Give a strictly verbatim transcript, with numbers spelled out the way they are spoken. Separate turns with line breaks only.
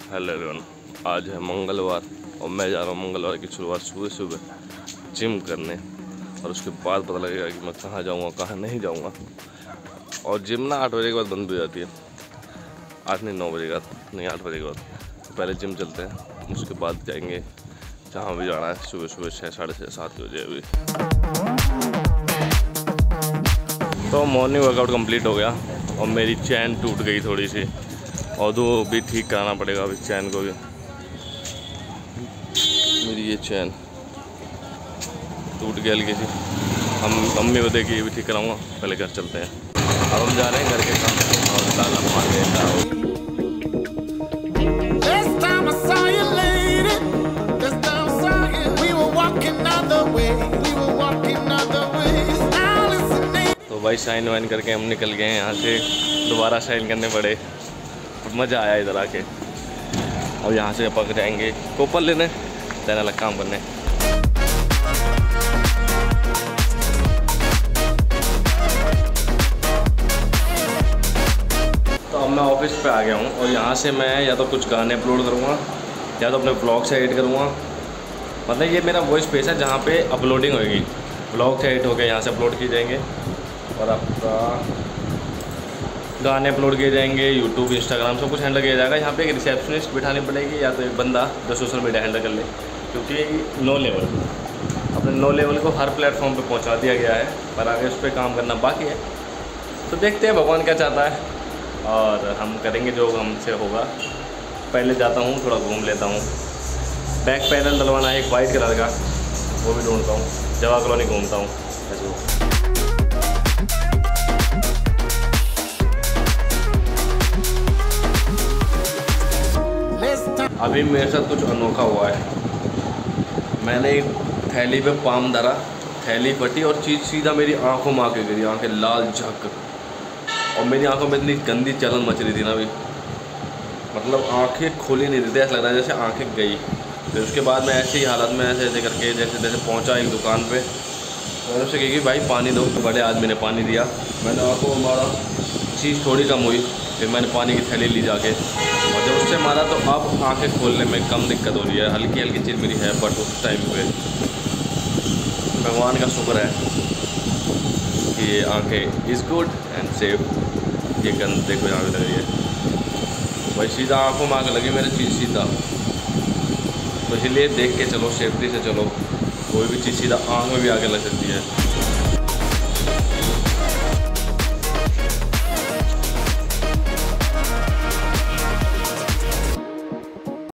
Hello everyone, आज है मंगलवार और मैं जा रहा हूँ मंगलवार की शुरुआत सुबह सुबह जिम करने। और उसके बाद पता लगेगा कि मैं कहाँ जाऊँगा कहाँ नहीं जाऊँगा। और जिम ना आठ बजे के बाद बंद हो जाती है, आठ नहीं नौ बजे के बाद नहीं आठ बजे के बाद। तो पहले जिम चलते हैं, उसके बाद जाएंगे जहाँ भी जाना है सुबह सुबह छः साढ़े छः सात बजे अभी। तो मॉर्निंग वर्कआउट कंप्लीट हो गया और मेरी चैन टूट गई थोड़ी सी, और दो भी ठीक कराना पड़ेगा अभी चैन को भी। मेरी ये चैन टूट गया हल्की सी, हम मम्मी को देखिए ये भी ठीक कराऊंगा। पहले घर चलते हैं, अब हम जा रहे हैं घर के काम और लाला मांगे। तो भाई साइन वाइन करके हम निकल गए हैं यहाँ से, दोबारा साइन करने पड़े। मज़ा आया इधर आके। और यहाँ से पक जाएंगे कोपल लेने, देने अलग काम करने। तो अब मैं ऑफिस पे आ गया हूँ और यहाँ से मैं या तो कुछ गाने अपलोड करूँगा या तो अपने ब्लॉग से एडिट करूँगा। मतलब ये मेरा वो स्पेस है जहाँ पे अपलोडिंग होगी, ब्लॉग से एडिट होकर यहाँ से अपलोड किए जाएंगे और आपका गाने अपलोड किए जाएंगे। यूट्यूब इंस्टाग्राम सब कुछ हैंडल किया जाएगा। यहाँ पे एक रिसेप्शनिस्ट बिठानी पड़ेगी या तो एक बंदा जो सोशल मीडिया हैंडल कर ले, क्योंकि नो लेवल अपने नो लेवल को हर प्लेटफॉर्म पे पहुँचा दिया गया है, पर आगे उस पर काम करना बाकी है। तो देखते हैं भगवान क्या चाहता है और हम करेंगे जो हमसे होगा। पहले जाता हूँ थोड़ा घूम लेता हूँ, बैक पैनल डलवाना है एक वाइट कलर का, वो भी ढूंढता हूँ। जवा कॉलोनी घूमता हूँ ऐसे। अभी मेरे साथ कुछ अनोखा हुआ है। मैंने एक थैली पे पाम धरा, थैली फटी और चीज़ सीधा मेरी आंखों में आके गिरी। आंखें लाल झक और मेरी आंखों में इतनी गंदी चलन मच रही थी ना अभी, मतलब आंखें खोली नहीं रही थी, ऐसा लग रहा है जैसे आंखें गई। फिर उसके बाद मैं ऐसी हालत में ऐसे ऐसे करके जैसे जैसे पहुंचा एक दुकान पे, मैंने उससे कही कि भाई पानी दो। तो बड़े आदमी ने पानी दिया, मैंने आंखों में मारा, चीज़ थोड़ी कम हुई। फिर मैंने पानी की थैली ली जाके और जब उससे मारा तो अब आंखें खोलने में कम दिक्कत हो रही है। हल्की हल्की चीज़ मेरी है, बट उस टाइम पे भगवान का शुक्र है कि ये आंखें इज़ गुड एंड सेफ। ये गंद देखो यहाँ पे लग रही है भाई, सीधा आंखों में आके लगी मेरी चीज़ सीधा। तो इसलिए देख के चलो, सेफ्टी से चलो, कोई भी चीज़ सीधा आँख में भी आके लग सकती है।